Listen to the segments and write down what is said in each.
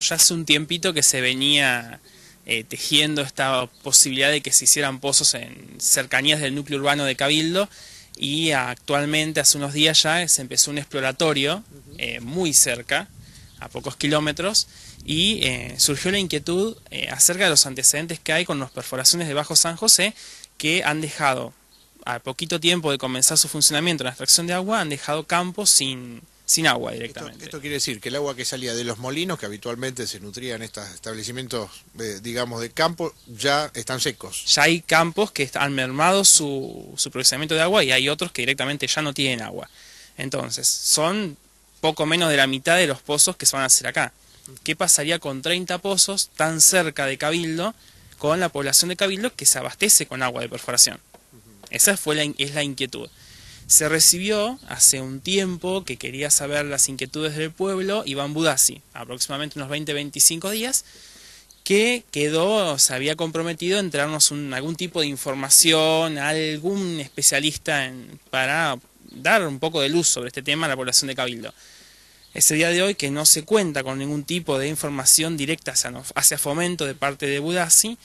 ya hace un tiempito que se venía tejiendo esta posibilidad de que se hicieran pozos en cercanías del núcleo urbano de Cabildo, y actualmente, hace unos días ya, se empezó un exploratorio muy cerca, a pocos kilómetros, y surgió la inquietud acerca de los antecedentes que hay con las perforaciones de Bajo San José, que han dejado, a poquito tiempo de comenzar su funcionamiento en la extracción de agua, han dejado campos sin agua directamente. Esto quiere decir que el agua que salía de los molinos, que habitualmente se nutrían estos establecimientos, digamos, de campo, ya están secos. Ya hay campos que han mermado su procesamiento de agua, y hay otros que directamente ya no tienen agua. Entonces, son poco menos de la mitad de los pozos que se van a hacer acá. ¿Qué pasaría con 30 pozos tan cerca de Cabildo, con la población de Cabildo que se abastece con agua de perforación? Esa es la inquietud. Se recibió hace un tiempo, que quería saber las inquietudes del pueblo, Iván Budassi, aproximadamente unos 20-25 días, que se había comprometido en traernos algún tipo de información, a algún especialista para dar un poco de luz sobre este tema a la población de Cabildo. Ese día de hoy, que no se cuenta con ningún tipo de información directa hacia Fomento de parte de Budassi,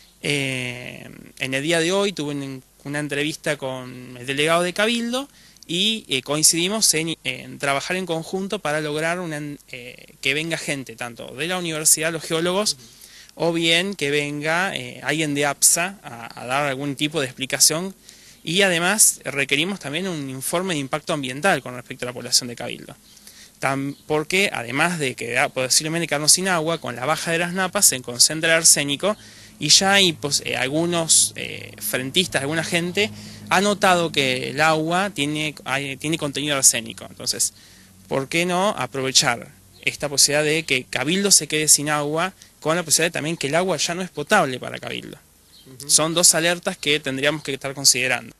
en el día de hoy tuve una entrevista con el delegado de Cabildo, y coincidimos en trabajar en conjunto para lograr que venga gente, tanto de la universidad, los geólogos, o bien que venga alguien de APSA a dar algún tipo de explicación, y además requerimos también un informe de impacto ambiental con respecto a la población de Cabildo. Porque además de que posiblemente quedarnos sin agua, con la baja de las napas se concentra el arsénico, y ya hay algunos frentistas, alguna gente ha notado que el agua tiene contenido arsénico. Entonces, ¿por qué no aprovechar esta posibilidad de que Cabildo se quede sin agua, con la posibilidad de también que el agua ya no es potable para Cabildo? Son dos alertas que tendríamos que estar considerando.